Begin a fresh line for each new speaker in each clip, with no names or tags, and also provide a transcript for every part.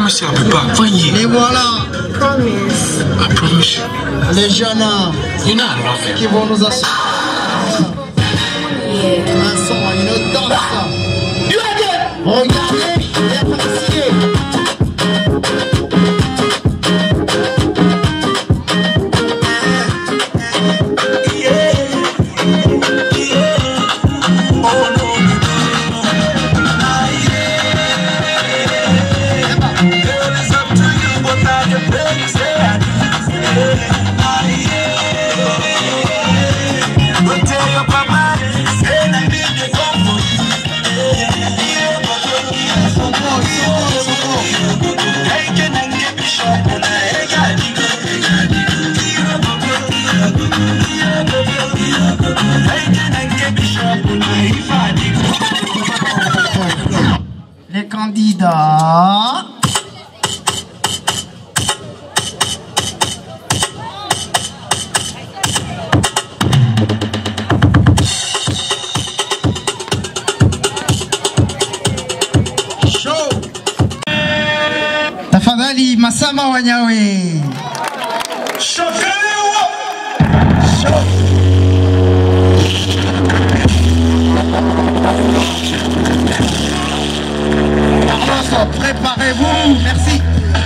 promise, I be back. Voyez.
Et voilà.
Promise.
I promise you.
Les jeunes
You know I love
qui
you.
vont nous assurer.
Yeah.
Un son, une danse. Regardez, les fatigués. Les candidats. Chaud. Tafadhali Masama Wanyawe. Préparez-vous, merci.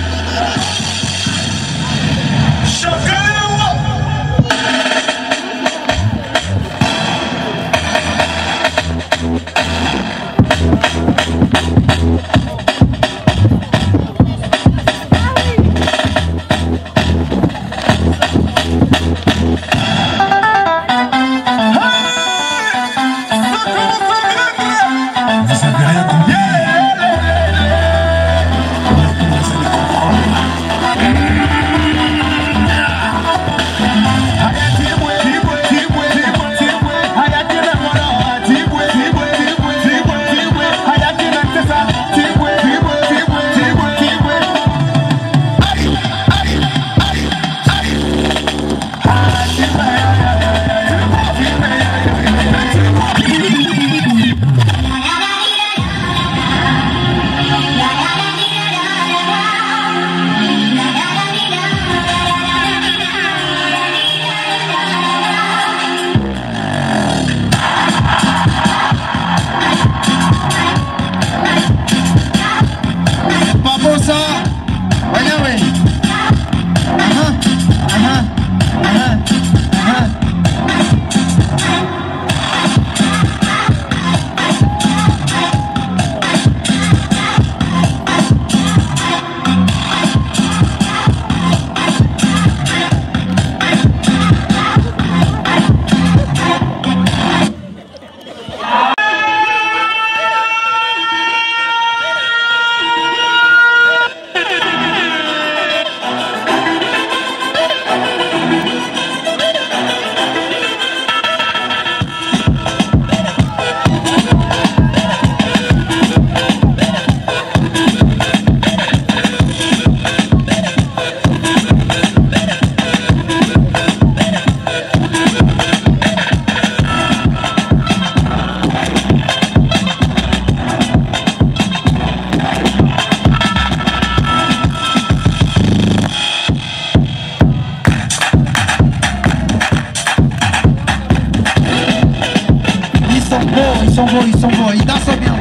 Ils sont beaux, ils dansent bien.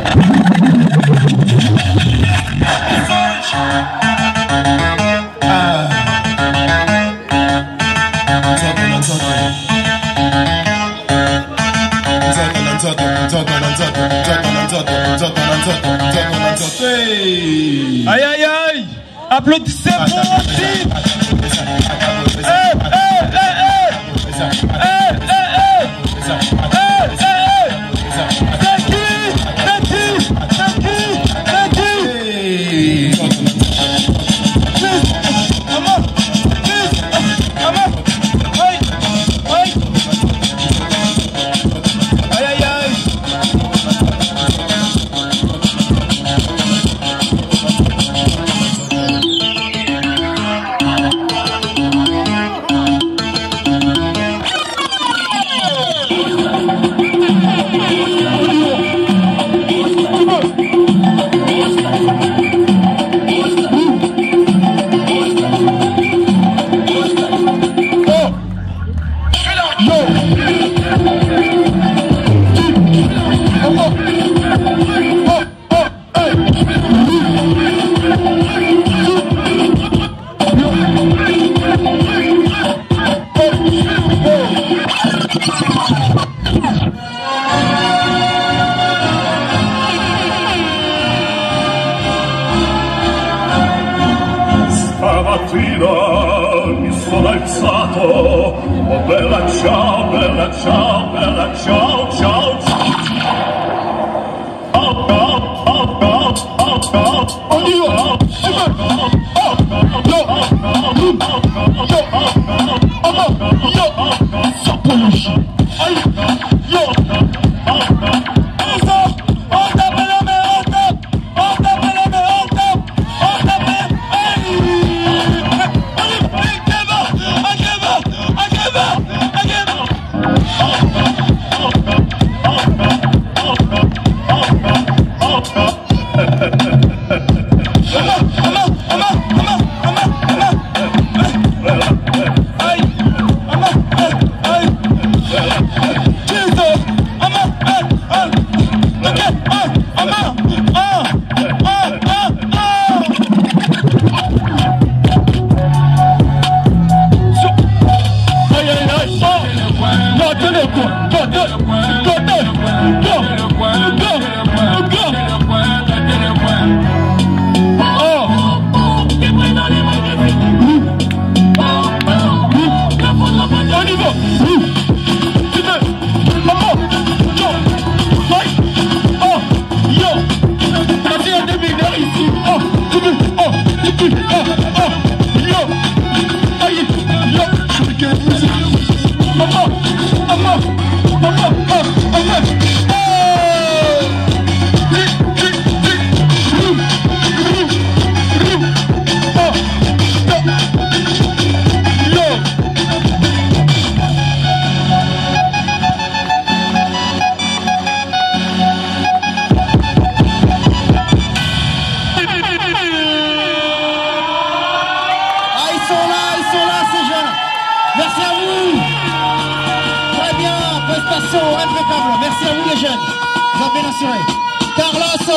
Aïe aïe aïe, applaudissez pour mon team.
pensato, oh bella ciao, bella ciao, bella ciao, ciao, ciao. On y va.
Merci à vous. Très bien, prestation impeccable. Merci à vous les jeunes. Vous avez bien assuré. Carlos.